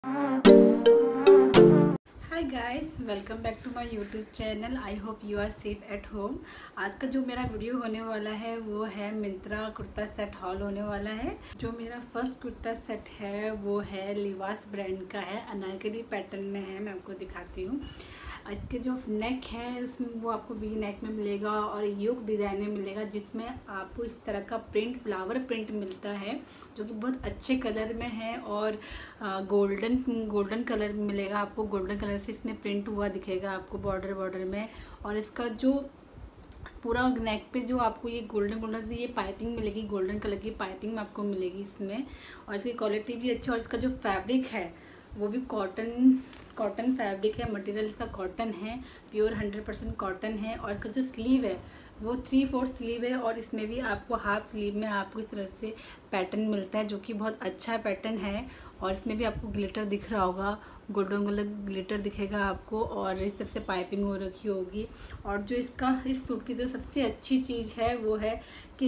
Hi guys, welcome back to my YouTube channel. I hope you are safe at home. आज का जो मेरा video होने वाला है वो है मिंत्रा कुर्ता सेट हॉल होने वाला है। जो मेरा फर्स्ट कुर्ता सेट है वो है लिवास ब्रांड का है, अनारकली पैटर्न में है। मैं आपको दिखाती हूँ। इसके जो नेक है उसमें वो आपको वी नेक में मिलेगा और योक डिज़ाइन में मिलेगा, जिसमें आपको इस तरह का प्रिंट, फ्लावर प्रिंट मिलता है जो कि बहुत अच्छे कलर में है और गोल्डन कलर मिलेगा आपको। गोल्डन कलर से इसमें प्रिंट हुआ दिखेगा आपको बॉर्डर में। और इसका जो पूरा नेक पे जो आपको ये गोल्डन से ये पाइपिंग मिलेगी, गोल्डन कलर की पाइपिंग आपको मिलेगी इसमें। और इसकी क्वालिटी भी अच्छी है। और इसका जो फैब्रिक है वो भी कॉटन फैब्रिक है। मटेरियल इसका कॉटन है, प्योर 100% कॉटन है। और इसका जो स्लीव है वो 3/4 स्लीव है। और इसमें भी आपको हाफ स्लीव में आपको इस तरह से पैटर्न मिलता है जो कि बहुत अच्छा पैटर्न है। और इसमें भी आपको ग्लिटर दिख रहा होगा, गोल्डन ग्लिटर दिखेगा आपको। और इस तरह से पाइपिंग हो रखी होगी। और जो इस सूट की जो सबसे अच्छी चीज़ है वो है कि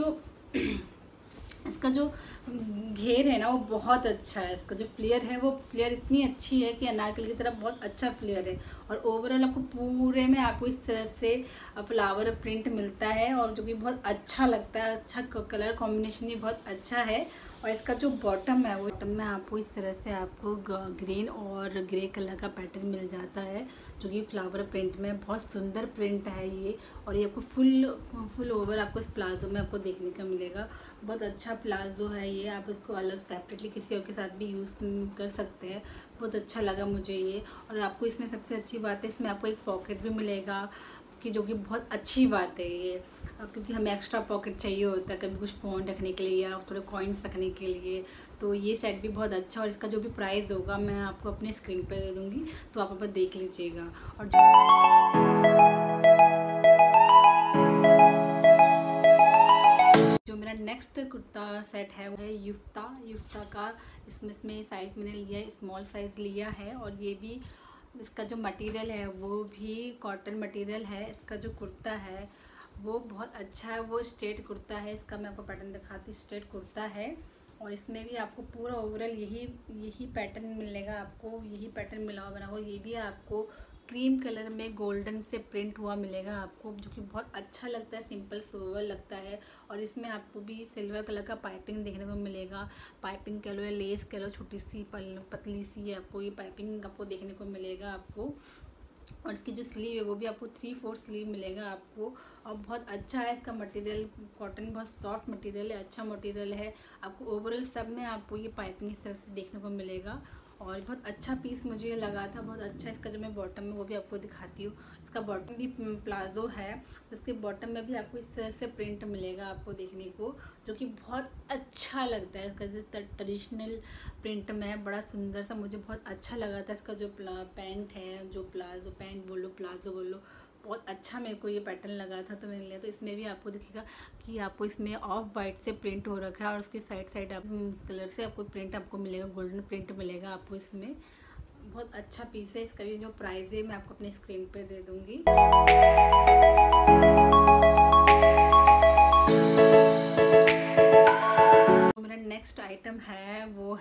इसका जो घेर है ना वो बहुत अच्छा है। इसका जो फ्लेयर है वो फ्लेयर इतनी अच्छी है कि अनारकली की तरह बहुत अच्छा फ्लेयर है। और ओवरऑल आपको पूरे में आपको इस तरह से फ्लावर प्रिंट मिलता है और जो कि बहुत अच्छा लगता है। अच्छा कलर कॉम्बिनेशन भी बहुत अच्छा है। और इसका जो बॉटम है वो बॉटम में आपको इस तरह से आपको ग्रीन और ग्रे कलर का पैटर्न मिल जाता है जो कि फ्लावर प्रिंट में बहुत सुंदर प्रिंट है ये। और ये आपको फुल ओवर आपको इस प्लाजो में आपको देखने का मिलेगा। बहुत अच्छा प्लाजो है ये। आप इसको अलग सेपरेटली किसी और के साथ भी यूज़ कर सकते हैं। बहुत अच्छा लगा मुझे ये। और आपको इसमें सबसे अच्छी बात है, इसमें आपको एक पॉकेट भी मिलेगा कि जो कि बहुत अच्छी बात है ये, क्योंकि हमें एक्स्ट्रा पॉकेट चाहिए होता है कभी कुछ फ़ोन रखने के लिए या थोड़े कॉइन्स रखने के लिए। तो ये सेट भी बहुत अच्छा। और इसका जो भी प्राइस होगा मैं आपको अपने स्क्रीन पे दे दूँगी, तो आप देख लीजिएगा। और जो मेरा नेक्स्ट कुर्ता सेट है वो है युफ्ता का। इसमें साइज़ मैंने लिया है, स्मॉल साइज़ लिया है। और ये भी इसका जो मटेरियल है वो भी कॉटन मटेरियल है। इसका जो कुर्ता है वो बहुत अच्छा है, वो स्ट्रेट कुर्ता है। इसका मैं आपको पैटर्न दिखाती हूँ। स्ट्रेट कुर्ता है और इसमें भी आपको पूरा ओवरऑल यही पैटर्न मिलेगा आपको। यही पैटर्न मिला हुआ बना हुआ। ये भी आपको क्रीम कलर में गोल्डन से प्रिंट हुआ मिलेगा आपको, जो कि बहुत अच्छा लगता है, सिंपल सोवर लगता है। और इसमें आपको भी सिल्वर कलर का पाइपिंग देखने को मिलेगा। पाइपिंग कह लो या लेस कह लो, छोटी सी पतली सी आपको ये पाइपिंग आपको देखने को मिलेगा आपको। और इसकी जो स्लीव है वो भी आपको 3/4 स्लीव मिलेगा आपको। और बहुत अच्छा है इसका मटेरियल, कॉटन बहुत सॉफ्ट मटेरियल है, अच्छा मटेरियल है। आपको ओवरऑल सब में आपको ये पाइपिंग इस तरह से देखने को मिलेगा। और बहुत अच्छा पीस मुझे ये लगा था, बहुत अच्छा। इसका जो मैं बॉटम में वो भी आपको दिखाती हूँ। इसका बॉटम भी प्लाजो है, तो इसके बॉटम में भी आपको इस तरह से प्रिंट मिलेगा आपको देखने को, जो कि बहुत अच्छा लगता है। इसका जो ट्रेडिशनल प्रिंट में है, बड़ा सुंदर सा, मुझे बहुत अच्छा लगा था। इसका जो पैंट है, जो प्लाजो पैंट बोलो प्लाजो बोलो, बहुत अच्छा मेरे को ये पैटर्न लगा था तो मैंने लिया। तो इसमें भी आपको दिखेगा कि आपको इसमें ऑफ वाइट से प्रिंट हो रखा है और उसके साइड आप कलर से आपको प्रिंट आपको मिलेगा, गोल्डन प्रिंट मिलेगा आपको इसमें। बहुत अच्छा पीस है। इसका भी जो प्राइस है मैं आपको अपने स्क्रीन पे दे दूँगी। मेरा नेक्स्ट आइटम है वो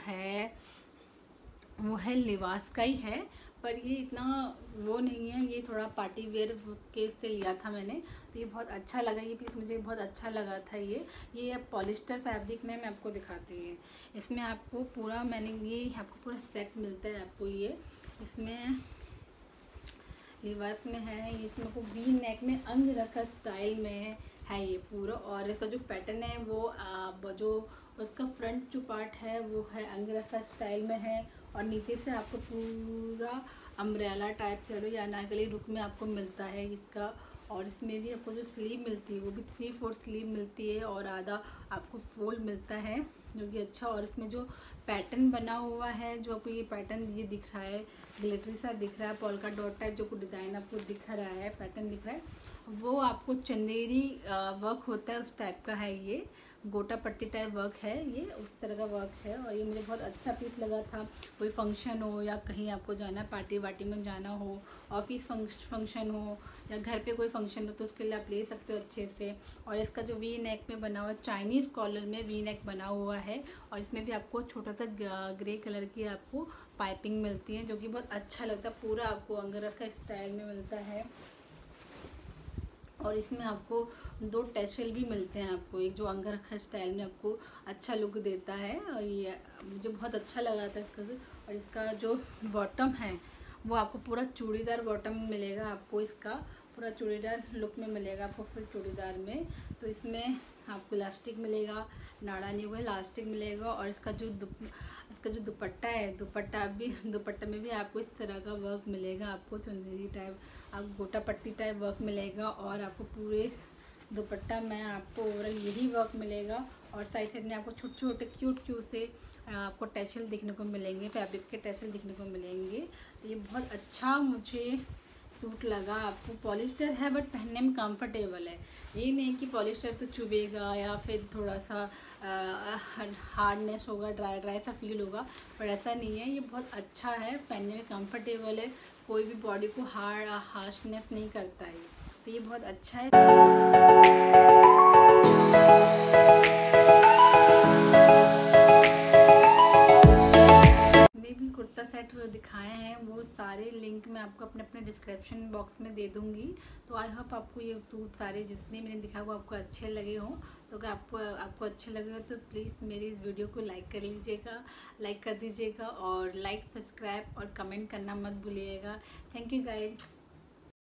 है लिवास का ही है, पर ये इतना वो नहीं है, ये थोड़ा पार्टी वेयर के से लिया था मैंने। तो ये बहुत अच्छा लगा, ये पीस मुझे बहुत अच्छा लगा था। ये पॉलिस्टर फैब्रिक में मैं आपको दिखाती हूँ। इसमें आपको पूरा ये आपको पूरा सेट मिलता है आपको। ये इसमें लिबास में है, इसमें आपको वी नेक में अंग रखा स्टाइल में है ये पूरा। और इसका जो पैटर्न है वो जो उसका फ्रंट जो पार्ट है वो है अंग रखा स्टाइल में है। और नीचे से आपको पूरा अम्ब्रेला टाइप कह लो या अनारकली लुक में आपको मिलता है इसका। और इसमें भी आपको जो स्लीव मिलती है वो भी 3/4 स्लीव मिलती है और आधा आपको फोल्ड मिलता है, जो कि अच्छा। और इसमें जो पैटर्न बना हुआ है, जो आपको ये पैटर्न ये दिख रहा है, ग्लिटरी सा दिख रहा है, पोल्का डॉट टाइप जो कुछ डिज़ाइन आपको दिख रहा है, पैटर्न दिख रहा है, वो आपको चंदेरी वर्क होता है उस टाइप का है ये। गोटा पट्टी टाइप वर्क है, ये उस तरह का वर्क है। और ये मुझे बहुत अच्छा पीस लगा था। कोई फंक्शन हो या कहीं आपको जाना, पार्टी वार्टी में जाना हो, ऑफिस फंक्शन हो या घर पे कोई फंक्शन हो, तो उसके लिए आप ले सकते हो अच्छे से। और इसका जो वी नेक में बना हुआ, चाइनीज़ कॉलर में वी नेक बना हुआ है। और इसमें भी आपको छोटा सा ग्रे कलर की आपको पाइपिंग मिलती है, जो कि बहुत अच्छा लगता है। पूरा आपको अंगरखा स्टाइल में मिलता है। और इसमें आपको 2 टैसल भी मिलते हैं आपको, एक जो अंगरखा स्टाइल में आपको अच्छा लुक देता है। और ये मुझे बहुत अच्छा लगा था इसका। और इसका जो बॉटम है वो आपको पूरा चूड़ीदार बॉटम मिलेगा, आपको इसका पूरा चूड़ीदार लुक में मिलेगा आपको, फुल चूड़ीदार में। तो इसमें आपको इलास्टिक मिलेगा, नाड़ा नहीं हुआ इलास्टिक मिलेगा। और इसका जो दुपट्टा है, दुपट्टा में भी आपको इस तरह का वर्क मिलेगा, आपको चुनरी टाइप, आपको गोटा पट्टी टाइप वर्क मिलेगा। और आपको पूरे दुपट्टा में आपको ओवरऑल यही वर्क मिलेगा। और साइड में आपको छोटे छोटे क्यूट से आपको टैसल देखने को मिलेंगे, फैब्रिक के टैसल देखने को मिलेंगे। तो ये बहुत अच्छा मुझे सूट लगा। आपको पॉलिस्टर है बट पहनने में कंफर्टेबल है। ये नहीं कि पॉलिस्टर तो चुभेगा या फिर थोड़ा सा हार्डनेस होगा, ड्राई सा फील होगा, पर ऐसा नहीं है। ये बहुत अच्छा है, पहनने में कंफर्टेबल है, कोई भी बॉडी को हार्शनेस नहीं करता है। तो ये बहुत अच्छा है। भी कुर्ता सेट दिखाए हैं वो सारे लिंक मैं आपको अपने अपने डिस्क्रिप्शन बॉक्स में दे दूंगी। तो आई होप आपको ये सूट सारे जितने मैंने दिखाया वो आपको अच्छे लगे हों। तो अगर आपको अच्छे लगे हो तो प्लीज़ मेरी इस वीडियो को लाइक कर दीजिएगा और लाइक, सब्सक्राइब और कमेंट करना मत भूलिएगा। Thank you guys.